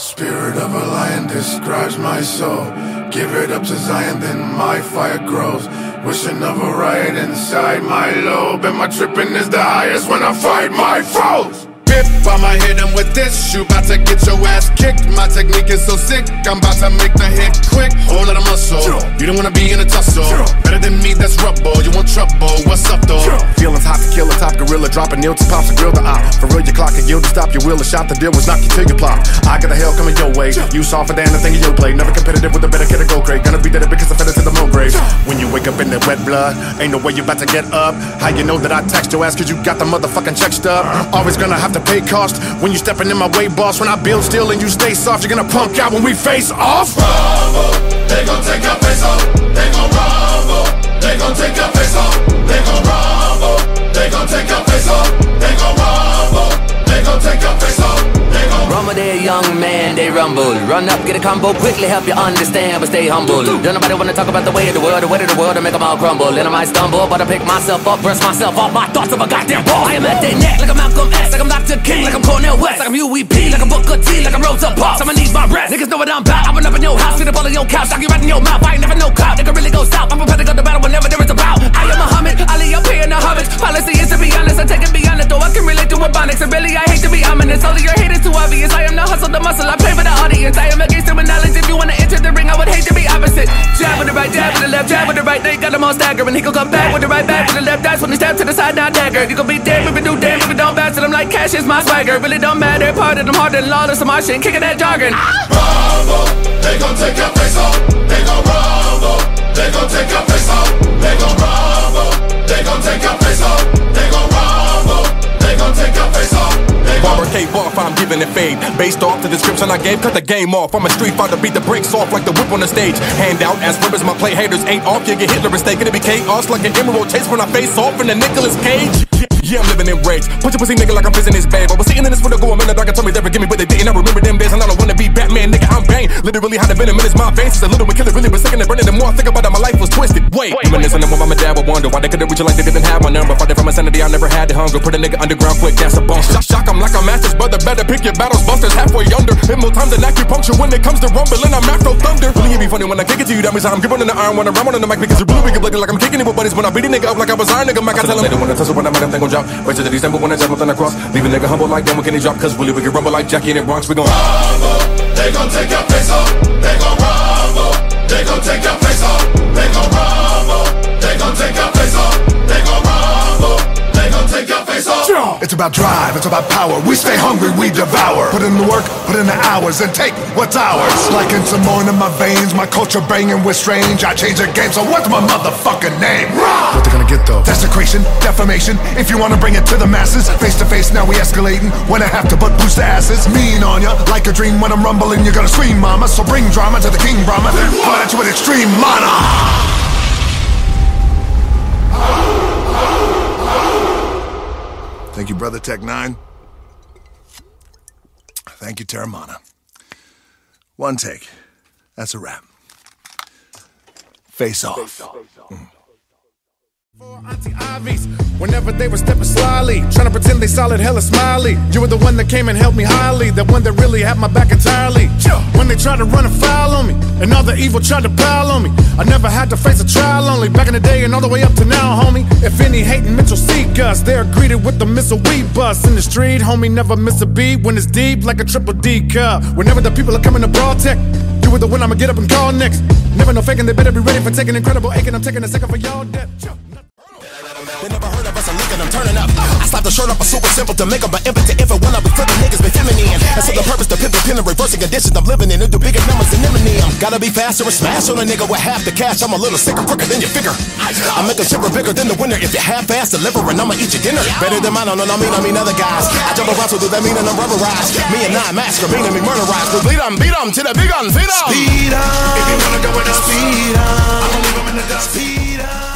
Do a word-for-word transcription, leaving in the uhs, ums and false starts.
Spirit of a lion describes my soul. Give it up to Zion, then my fire grows. Wishing of a riot inside my lobe, and my trippin is the highest when I fight my foes. Pip, I'ma hit him with this. You bout to get your ass kicked. My technique is so sick, I'm about to make the hit quick. Whole lot of muscle, you don't wanna be in a tussle. Better than me, that's rubble, you want trouble, what's up though? Feelings hot to kill a top gorilla, dropping nil to pops and grill the op. For real, your clock and yield to stop your will. A shot, the deal was knock you till you plop. I got the hell coming your way, you soft and the thing in Yoplait. Never competitive with a better kid to go crate. Gonna be dead because I fed it to the moon grave. When you wake up in that wet blood, ain't no way you about to get up. How you know that I text your ass cause you got the motherfucking check stub? Always gonna have to pay cost when you stepping in my way, boss. When I build still and you stay soft, you're gonna punk out when we face off. Rubble, they gon' take your face off. They gon' rumble, they gon' take your face off. They gon' rumble, they gon' take your face off. They gon' rumble, they gon' take your face off. Rumble there, young man, they rumble. Run up, get a combo, quickly help you understand, but stay humble. Don't nobody wanna talk about the way of the world, the way of the world, to make them all crumble. And I might stumble, but I pick myself up, brush myself off my thoughts of a goddamn ball. I am at their neck, like I'm Malcolm X, like I'm Doctor King, like I'm Cornel West, like I'm U E P, like I'm Booker T, like I'm Rosa Parks. I'ma need my rest. Niggas know what I'm about. I run up in your house, get up all in your couch, knock you right in your mouth. I ain't never no cop, nigga really go south. I'm prepared to go to battle whenever there is a bout. I am Muhammad, Ali up here in the homage. Policy is to be honest, I take it beyond it, though I can relate to Ebonics. And really, I hate to be ominous, all of your hate is too obvious. I am the hustle, the muscle, I pray for the audience. I am against it with knowledge. If you wanna enter the ring, I would hate to be opposite. Jab with the right, jab with the left, jab with the right. They got them all staggering. He gon' come back with the right back with the left. That's when he stab to the side, now dagger. You gon' be dead if we do damn if we don't bounce. I'm like cash is my swagger. Really don't matter. Part of them harder than lawless. So my shit kicking that jargon. Rumble, they gon' take your face off. They gon' rumble, they gon' take your face off. They gon' rumble, they gon' take your face off. They gon' rumble, they gon' take your face off. Barber cave off, I'm giving it fade. Based off the description I gave, cut the game off. I'm a street fighter, beat the brakes off like the whip on the stage. Hand out as ribbons, my play haters ain't off. You get Hitler mistake, it'll be chaos like an emerald chase when I face off in the Nicolas Cage. Yeah, I'm living in rage. Put your pussy nigga like I'm fizzing his babe. I was sitting in this for the go a minute, dog, told me they forgive me, but they didn't. I remember them days and I don't wanna be Batman, nigga, I'm Bane. Literally had a venom in his mind, veins. Since a little bit killer, really was sick and burning. The more I think about it, my life was twisted. Wait, reminiscing of when my dad would wonder why they couldn't reach it like they didn't have my number. Fighting from insanity, I never had the hunger. Put a nigga underground quick, that's a bone. Shock, shock, I'm like a master's brother. Better pick your battles, busters halfway under. Hit more time than acupuncture when it comes to rumbling. I'm Afro Thunder. Really, it be funny when I kick it to you. That means I'm gripping in the iron when I run on the mic because you're blue. We get blooded like I'm kicking it with buddies. When I beat a nigga up like I was Iron nigga, Mike, I tell him they don't wanna tussle when I'm at them, they gon' drop. Wait till the December when I jump nothing across. Leave a nigga humble like them, when can he drop? Cause really we can rumble like Jackie in the Bronx. We gon' rumble, they gon' take your face off. They gon' rumble, they gon' take your face off. They gon' rumble, they gon' take your face off. They gon' rumble, they gon' take your face off. It's about drive, it's about power. We stay hungry, we devour. Put in the work, put in the hours, and take what's ours. Like in Simone in my veins, my culture banging with strange. I change the game, so what's my motherfucking name? What they gonna get though? Desecration, defamation. If you wanna bring it to the masses, face to face, now we escalating. When I have to butt boost the asses, mean on ya like a dream. When I'm rumbling, you're gonna scream, mama. So bring drama to the King Brahma. Fight at you with extreme mana. Thank you, brother Tech Nine. Thank you, Terramana. One take. That's a wrap. Face off. Mm. For Auntie Ivies, whenever they were stepping slyly, trying to pretend they solid, hella smiley. You were the one that came and helped me highly, the one that really had my back entirely. When they tried to run a foul on me, and all the evil tried to pile on me, I never had to face a trial only. Back in the day and all the way up to now, homie. If any hating Mitchell seek us, they're greeted with the missile we bust. In the street, homie, never miss a beat when it's deep like a triple D cup. Whenever the people are coming to broad tech, you were the one I'ma get up and call next. Never no faking, they better be ready for taking incredible aching. I'm taking a second for y'all death. They never heard of us, I'm leaking, I'm turning up. I slapped the shirt up, a super simple to make them an impotent infant. When I be flipping niggas, be feminine. And so the purpose to pimp the pin and reversing conditions I'm living in. Do bigger numbers than Eminem. Gotta be faster and smash on a nigga with half the cash. I'm a little sicker, quicker than you figure. I make a chipper bigger than the winner. If you half-ass delivering, I'ma eat your dinner. Better than mine, I don't mean, I mean other guys. I jump around, so do that mean and I'm rubberized. Me and N nine ne massacre, meaning me murderized. We bleed them, beat them, to the big guns, feed them. Speed up, if you wanna go with us, speed up. I'ma leave them in the dust. Speed up.